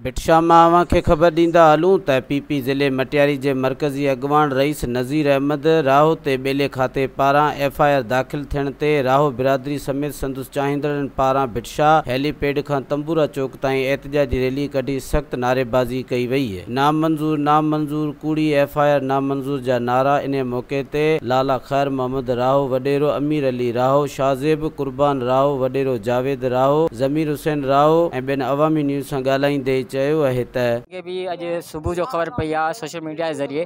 भिटशा मां खे ख़बर ॾींदा हलूं त पीपी ज़िले मटियारी जे मरकज़ी अॻवान रईस नज़ीर अहमद राहो ते ॿेले खाते पारां FIR दाख़िल थियण ते राहो बिरादरी समेत संदसि चाहींदड़नि पारां भिटशा हेलीपैड खां तंबूरा चौक ताईं एहतजाजी रैली कढी सख़्त नारेबाज़ी कई वई है। नामंजूर कूड़ी FIR नामंजूर जा नारा। इन मौके ते लाला खैर मोहम्मद राहो वडेरो, अमीर अली राहो, शाज़ेब कुर्बान राहो वडेरो, जावेद राहो, ज़मीर हुसैन राहो ऐं ॿियनि अवामी न्यूज़ सां ॻाल्हाईंदे चयो आहे त भी अॼु सुबुह जो ख़बर पई आहे सोशल मीडिया जे ज़रिए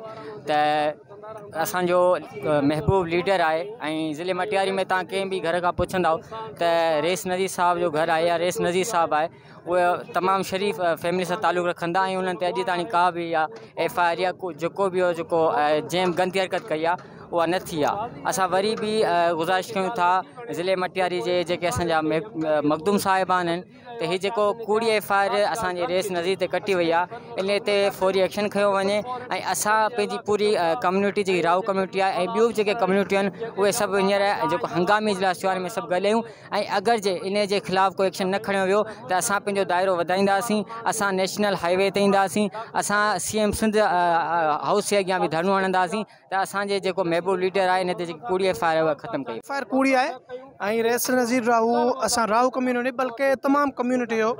त असांजो महबूब लीडर आहे ऐं ज़िले मटियारी में तव्हां कंहिं बि घर खां पुछंदव त रेस नज़ीर साहब जो घर आहे या रेस नज़ीर साहब आहे। उहे तमामु शरीफ़ फैमिली सां तालुक़ रखंदा ऐं उन्हनि ते अॼु ताईं का बि या FIR या जेको बि हो जेको जंहिं गंदी हरकत कई आहे उहा न थी आहे। असां वरी बि गुज़ारिश कयूं था ज़िले मटियारी जे जेके असांजा मखदूम साहिबान आहिनि त हीअ जेको कूड़ी FIR असांजे रेस नज़ीर ते कटी वई आहे इन ते फौरी एक्शन खयो वञे ऐं असां पंहिंजी पूरी कम्यूनिटी जेकी राहु कम्यूनिटी आहे ऐं ॿियूं जेके कम्यूनिटियूं आहिनि उहे सभु हींअर जेको हंगामी इजलास थियो आहे में सभु ॻाल्हायूं ऐं अगरि जे इन जे ख़िलाफ़ु कोई एक्शन न खणियो वियो त असां पंहिंजो दाइरो वधाईंदासीं। असां नेशनल हाईवे ते ईंदासीं, असां CM सिंध हाउस जे अॻियां बि धरनो हणंदासीं त असांजे जेको महबूब लीडर आहे इन ते जेकी कूड़ी FIR उहा ख़तमु कई। FIR कूड़ी आहे ऐं रेस नज़ीर राहू असां राहू कम्यूनिटी बल्कि तमामु कम्यूनिटी जो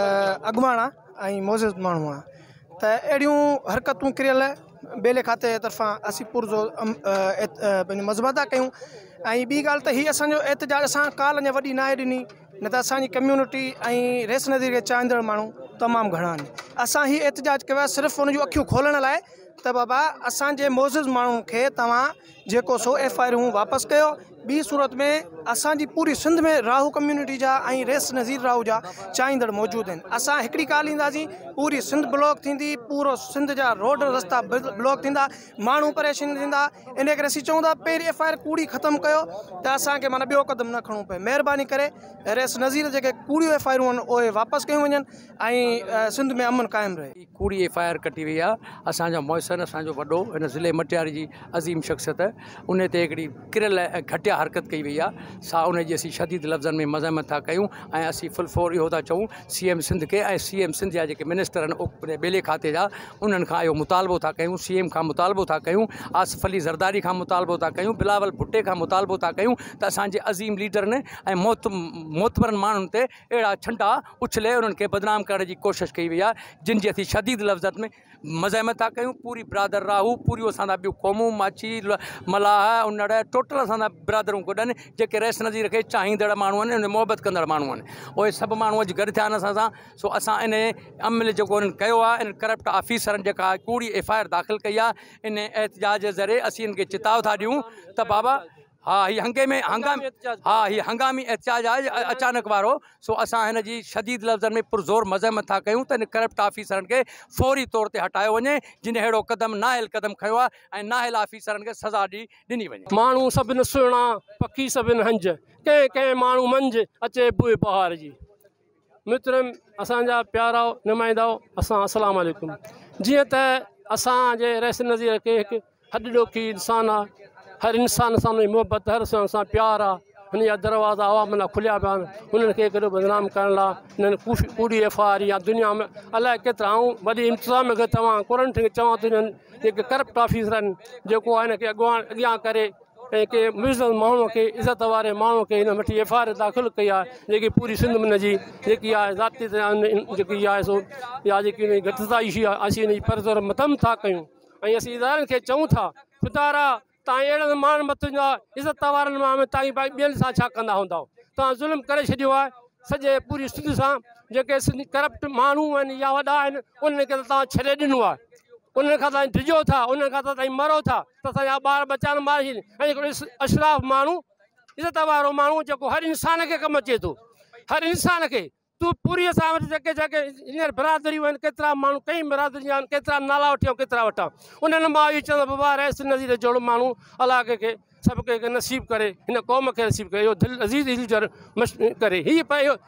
अॻवान आहे ऐं मोज़िज़ माण्हू आहे त अहिड़ियूं हरकतूं किरियल ॿेले खाते जे तरफ़ां असीं पुरज़ो पंहिंजो मज़बत कयूं। ऐं ॿी ॻाल्हि त हीअ असांजो एहतजाज असां काल अञा वॾी नाहे ॾिनी न त असांजी कम्यूनिटी ऐं रेस नज़ीर खे चाहींदड़ माण्हू तमामु घणा आहिनि। असां हीअ एहतजाज कयो आहे सिर्फ़ु उन जूं अखियूं खोलण लाइ त बाबा असांजे मोज़िज़ माण्हुनि खे तव्हां जेको सो FIR वापसि कयो। ॿी सूरत में असांजी पूरी सिंध में राहू कम्यूनिटी जा ऐं रेस नज़ीर राहू जा चाहींदड़ मौजूदु आहिनि। असां हिकिड़ी ॻाल्हि ईंदासीं पूरी सिंध ब्लॉक थींदी, पूरो सिंध जा रोड रस्ता ब्लॉक थींदा, माण्हू परेशान थींदा। इन करे असीं चऊं था पहिरीं FIR कूड़ी ख़तमु कयो त असांखे माना ॿियो क़दम न खणणो पए। महिरबानी करे रेस नज़ीर जेके कूड़ियूं FIR आहिनि उहे वापसि कयूं वञनि ऐं सिंध में अमन क़ाइमु रहे। कूड़ी FIR कटी वई आहे। असांजा मोहसिन असांजो वॾो इन ज़िले मटियारी जी अज़ीम शख़्सियत उन ते हिकिड़ी किरियल ऐं घटिया हरकत कई वई आहे सा उन जी असीं शदीद लफ़्ज़नि में मज़म्मत था कयूं ऐं असीं फुल फोर इहो था चऊं CM सिंध खे ऐं CM सिंध जा जेके मिनिस्टर आहिनि ॿेले खाते जा उन्हनि खां इहो मुतालबो था कयूं, CM खां मुतालबो था कयूं, आसिफ अली ज़रदारी खां मुतालबो था कयूं, बिलावल भुट्टे खां मुतालबो था कयूं त असांजे अज़ीम लीडरनि ऐं मोतबरनि माण्हुनि ते अहिड़ा छंटा उछले उन्हनि खे बदनाम करण जी कोशिशि कई वई आहे जिन जी असीं शदीद लफ़्ज़नि में मज़म्मत था कयूं। पूरी बिरादर राहू, पूरी असांजा ॿियूं क़ौमूं, माछी, मलाह, उनड़ टोटल असांजा बिरादरूं गॾु जेके रेस नज़ीर खे चाहींदड़ माण्हू आहिनि, मोहबत कंदड़ माण्हू आहिनि, उहे सभु माण्हू अॼु गॾु थिया आहिनि असां सां। सो असां इन अमल जेको उन्हनि कयो आहे इन करप्ट ऑफिसरनि जेका कूड़ी FIR दाख़िल कई आहे इन एहतजाज जे ज़रिए असीं इनखे चिताव था ॾियूं त बाबा हीअ हंगामी एहतजाज आहे अचानक वारो। सो असां हिन जी शदीद लफ़्ज़नि में पुरज़ोर मज़म्मत था कयूं त इन करप्ट ऑफिसरनि खे फौरी तौर ते हटायो वञे जिन अहिड़ो क़दम नाहिल क़दम खयो आहे ऐं नाहिल ऑफिसरनि खे सज़ा ॾिनी वञे। माण्हू सभिनि सुहिणा, पखी सभिनि हंज, कंहिं कंहिं माण्हू मंझि अचे बुए बहार जी। मित्रम असांजा प्यारा नुमाइंदाओ असां अस्सलाम वालेकुम। जीअं त असांजे रेस नज़ीर खे हिकु हॾॾोखी इंसानु आहे, हर इंसान सां मोहबत, हर इंसान सां प्यार आहे। हुन जा दरवाज़ा आवाम लाइ खुलिया पिया आहिनि। हुननि खे हिकिड़ो बदनाम करण लाइ हिननि कूड़ी FIR या दुनिया में अलाए केतिरा ऐं वॾी इंतिज़ाम खे तव्हां कुरंट खे चवां थो हिननि जेके करप्ट ऑफिसर आहिनि जेको आहे हिनखे अॻियां करे ऐं के मुइज़त माण्हूअ खे, इज़त वारे माण्हूअ खे हिन वठी FIR दाख़िल कई आहे जेकी पूरी सिंध में जी जेकी आहे ज़ाती जेकी आहे सो या जेकी घटिताई आहे असीं हिन जी परज़ोर मदम था कयूं ऐं असीं इदारनि खे चऊं था खुदारा तव्हां अहिड़नि माण्हुनि मथां इज़त वारनि माण्हुनि तव्हां भाई ॿियनि सां छा कंदा हूंदव। तव्हां ज़ुल्म करे छॾियो आहे सॼे पूरी सिंध सां। जेके सिंधी करप्ट माण्हू आहिनि या वॾा आहिनि उन्हनि खे त तव्हां छॾे ॾिनो आहे, उन्हनि खां तव्हां डिॼो था, उन्हनि खां त तव्हां मरो था त असांजा ॿार बचा मारे छॾे। ऐं हिकिड़ो अशराफ़ माण्हू, इज़त वारो माण्हू जेको हर इंसान खे कमु अचे थो, हर इंसान खे तूं पूरी असां वटि जेके जेके हींअर बिरादरियूं आहिनि केतिरा माण्हू कई बिरादरी जा आहिनि, केतिरा नाला वठी केतिरा वठां। उन्हनि मां इहो चवंदो बाबा रेस नज़ीर जहिड़ो माण्हू अलाह खे सभु कंहिंखे नसीब करे, हिन क़ौम खे नसीब करे, इहो दिलि अज़ीज़ लीडर करे। हीअ पर इहो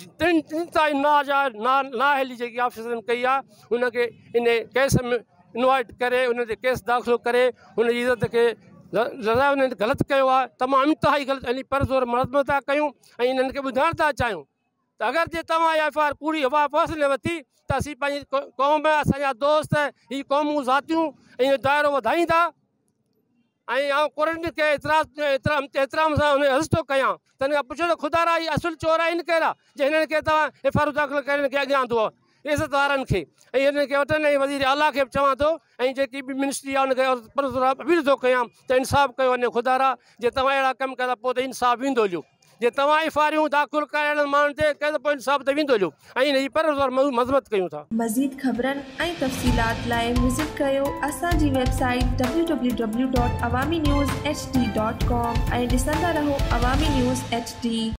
नाहेली जेकी ऑफिसरनि कई आहे हुनखे इन केस में इनवाइट करे, उन ते केस दाख़िल करे, हुनजी इज़त खे उन्हनि ग़लति कयो आहे, तमामु इंतिहाई ग़लति। परज़ोर मज़म्मत था कयूं ऐं इन्हनि खे ॿुधाइण था चाहियूं त अगरि जे तव्हां FIR पूरी हवा फ़ैसिले वरिती त असीं पंहिंजी क़ौम असांजा दोस्त ही क़ौमूं ज़ातियूं इहो दाइरो वधाईंदा ऐं आउं कुरनि खे एतिराम सां हुन हज़तो कयां त हिन खां पुछो त ख़ुदा हीअ असुल चोर आहिनि कहिड़ा जे हिननि खे तव्हां FIR दाख़िल करे हिन खे अॻियां आंदो इज़त वारनि खे ऐं हिननि खे वठनि ऐं वज़ीर आला खे बि चवां थो ऐं जेकी बि मिनिस्ट्री आहे हुनखे अपील थो कयां त इंसाफ़ कयो वञे ख़ुदा जे तव्हां अहिड़ा कमु कयो पोइ त इंसाफ़ ईंदो हलियो जे तव्हां FIR दाख़िल कयल माण्हुनि ते कयो त पोइ इंसाफ़ त वेंदो हलियो ऐं हिन जी मज़मत कयूं था। मज़ीद ख़बरनि ऐं तफ़सीलात लाइ विज़िट कयो असांजी वेबसाइट www.awamiNewsHD.com ऐं ॾिसंदा रहो अवामी न्यूज़ HD।